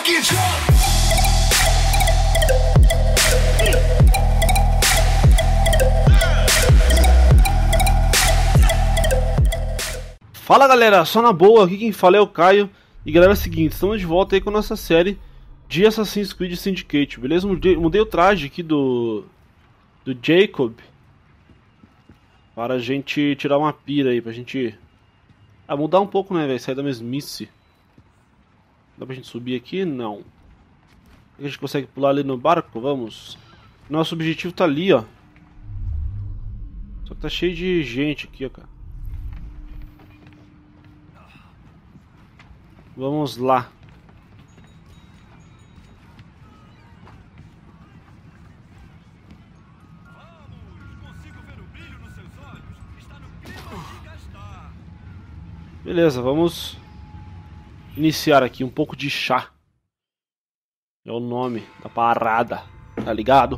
fucking jump. Fala galera, só na boa, aqui quem fala é o Caio. E galera, é o seguinte, estamos de volta aí com a nossa série de Assassin's Creed Syndicate, beleza? Mudei o traje aqui do Jacob para a gente tirar uma pira aí, pra gente mudar um pouco, né, velho, sair da mesmice. Dá pra gente subir aqui? Não. A gente consegue pular ali no barco? Vamos. Nosso objetivo tá ali, ó. Só que tá cheio de gente aqui, ó, cara. Vamos lá. Beleza, vamos iniciar aqui um pouco de chá. É o nome da parada, tá ligado?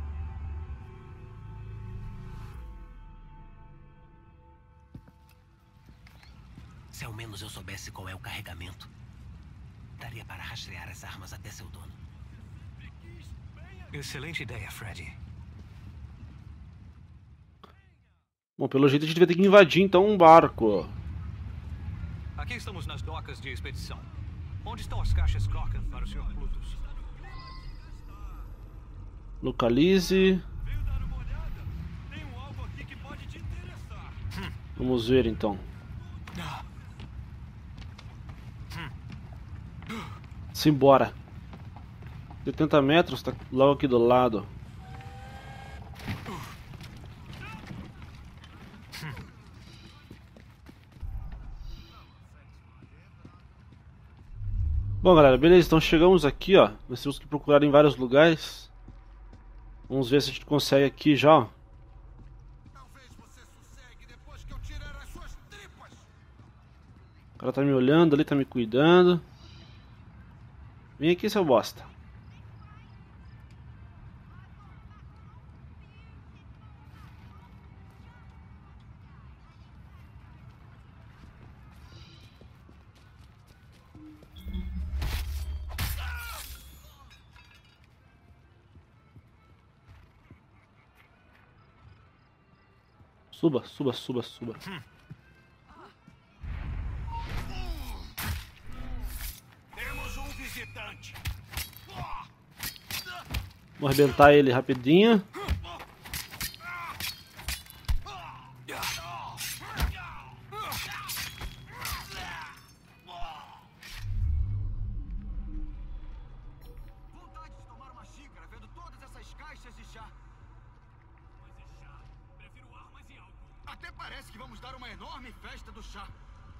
Se ao menos eu soubesse qual é o carregamento, daria para rastrear as armas até seu dono. Excelente ideia, Freddy. Bom, pelo jeito a gente vai ter que invadir então um barco. Aqui estamos nas docas de expedição. Onde estão as caixas Crockett para o Sr. Plutus? Localize. Veio dar uma olhada. Tem algo aqui que pode te interessar. Vamos ver então. Simbora. 70 metros, tá logo aqui do lado. Bom galera, beleza, então chegamos aqui, ó. Nós temos que procurar em vários lugares. Vamos ver se a gente consegue aqui já, ó. Talvez você sossegue depois que eu tirar as suas tripas. O cara tá me olhando ali, tá me cuidando. Vem aqui, seu bosta. Suba, suba, suba, suba. Temos um visitante. Vamos arrebentar ele rapidinho. Vontade de tomar uma xícara vendo todas essas caixas de chá. Prefiro armas e álcool. Até parece que vamos dar uma enorme festa do chá.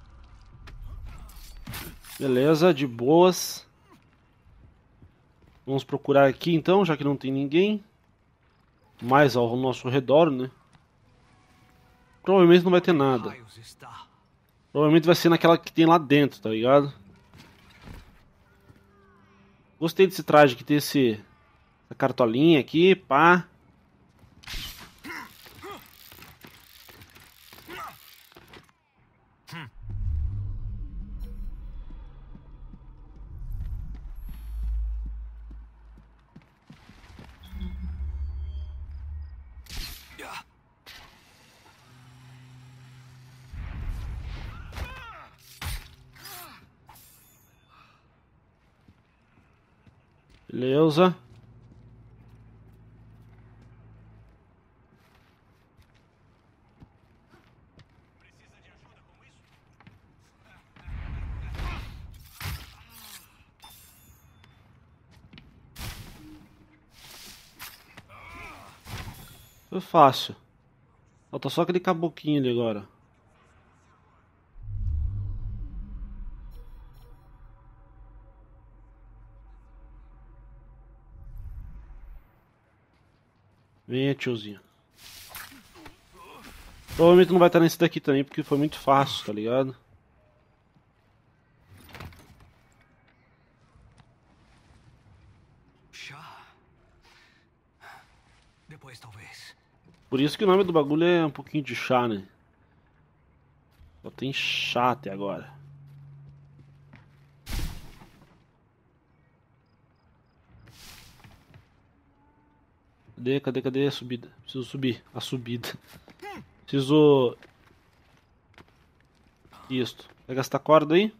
Beleza, de boas. Vamos procurar aqui então, já que não tem ninguém mais ao nosso redor, né? Provavelmente não vai ter nada. Raios está. Provavelmente vai ser naquela que tem lá dentro, tá ligado? Gostei desse traje que tem essa cartolinha aqui, pá. Beleza. Precisa de ajuda com isso? Foi fácil. Falta só aquele caboquinho ali agora. Venha, tiozinho. Provavelmente não vai estar nesse daqui também, porque foi muito fácil, tá ligado? Chá. Depois, talvez. Por isso que o nome do bagulho é um pouquinho de chá, né? Só tem chá até agora. Cadê a subida? Preciso subir. A subida. Preciso... Isto. Pega esta corda aí.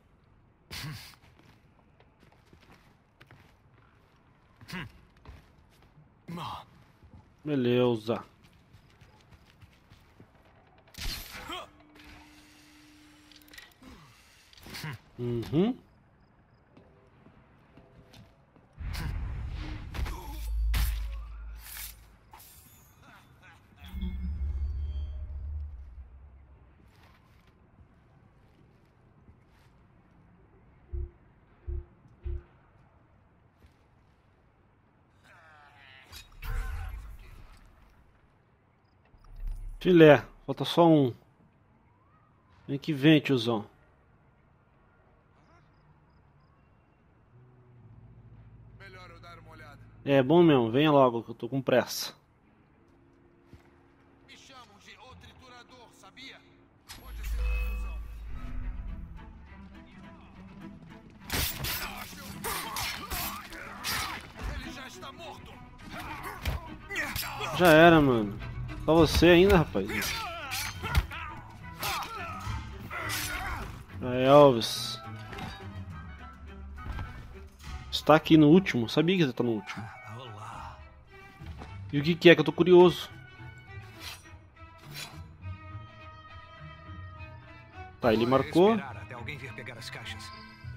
Beleza. Uhum. Filé, falta só um. Vem que vem, tiozão. Melhor eu dar uma olhada. É bom mesmo, venha logo que eu tô com pressa. Me chamam de O Triturador, sabia? Pode ser confusão. Ele já está morto. Já era, mano. Só você ainda, rapaz. Elvis. Está aqui no último? Sabia que você tá no último. Olá. E o que é que eu tô curioso? Tá, ele marcou. Esperar até alguém vir pegar as caixas.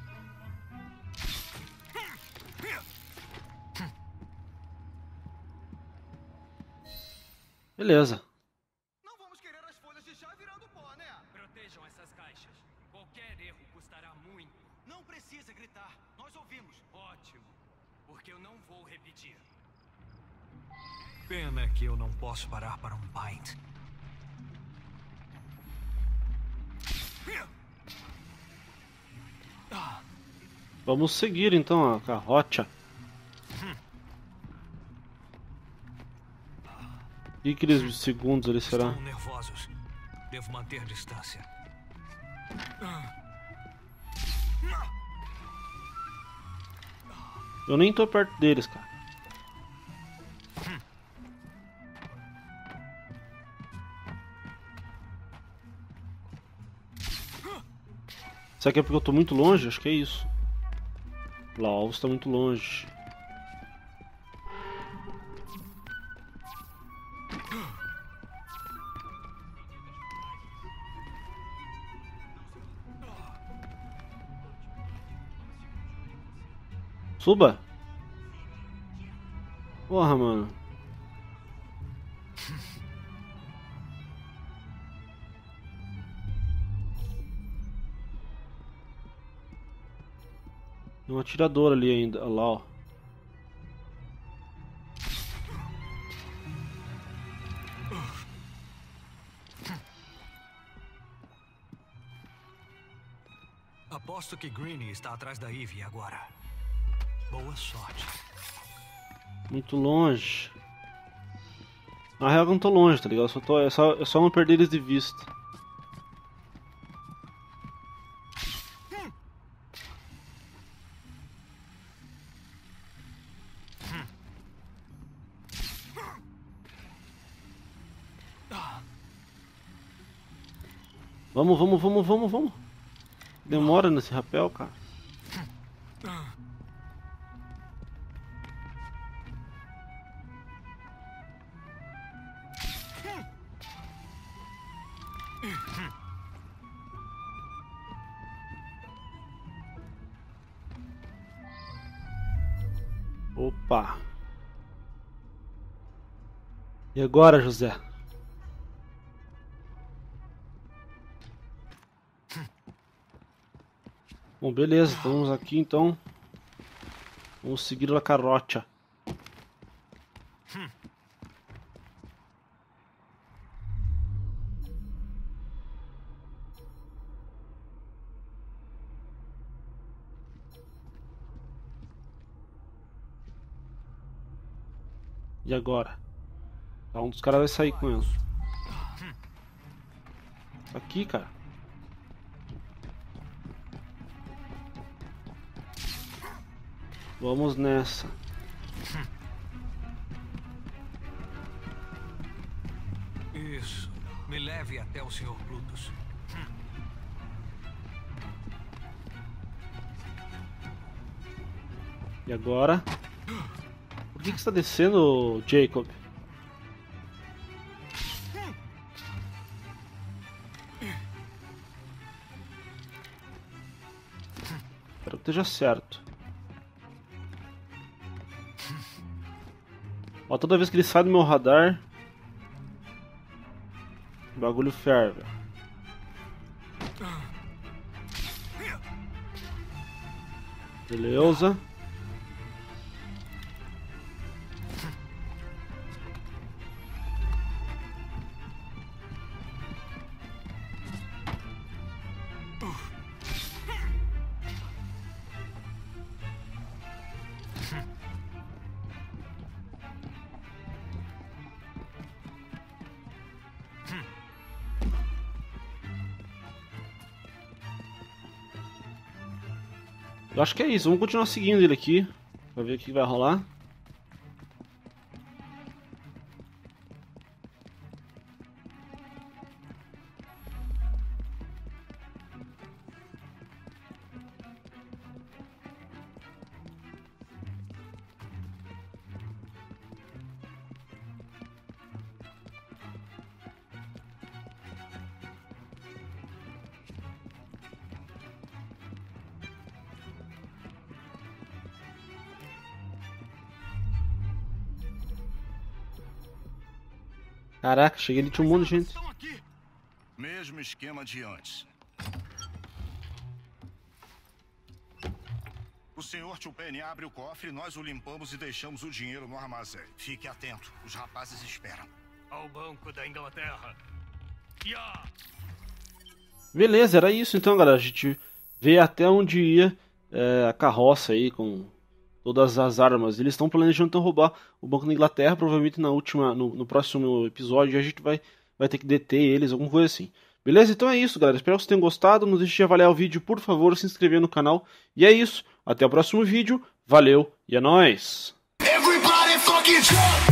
Beleza. Não vamos querer as folhas de chá virando pó, né? Protejam essas caixas. Qualquer erro custará muito. Não precisa gritar. Nós ouvimos. Ótimo, porque eu não vou repetir. Pena que eu não posso parar para um pint. Vamos seguir então a carroça. E aqueles segundos ali será? Estão nervosos. Devo manter distância. Eu nem tô perto deles, cara. Será que é porque eu tô muito longe? Acho que é isso. Lá, o alvo está muito longe. Suba! Porra, mano. Tem um atirador ali ainda. Olha lá, ó. Aposto que Greenie está atrás da Ivy agora. Boa sorte. Muito longe. Na real eu não tô longe, tá ligado? É só não perder eles de vista. Vamos. Demora nesse rapel, cara. Opa. E agora, José? Bom, beleza, estamos aqui então. Vamos seguir a carroça. E agora? Um dos caras vai sair com eles. Aqui, cara. Vamos nessa. Isso. Me leve até o Sr. Brutus. E agora? Por que você está descendo, Jacob? Espero que esteja certo. Ó, toda vez que ele sai do meu radar, o bagulho ferve. Beleza. Eu acho que é isso, vamos continuar seguindo ele aqui, pra ver o que vai rolar. Caraca, cheguei ali, tinha um monte de gente. Estão aqui. Mesmo esquema de antes. O Sr. Chupeni abre o cofre, nós o limpamos e deixamos o dinheiro no armazém. Fique atento, os rapazes esperam. Ao Banco da Inglaterra. Ya! Beleza, era isso então, galera. A gente vê até onde ia a carroça aí com todas as armas. Eles estão planejando então roubar o Banco da Inglaterra. Provavelmente no próximo episódio a gente vai ter que deter eles, alguma coisa assim. Beleza? Então é isso, galera. Espero que vocês tenham gostado. Não deixe de avaliar o vídeo, por favor, se inscrever no canal. E é isso. Até o próximo vídeo. Valeu e é nóis! Everybody fucking jump!